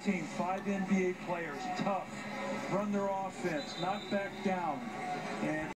team, 5 NBA players, tough, run their offense, not back down. And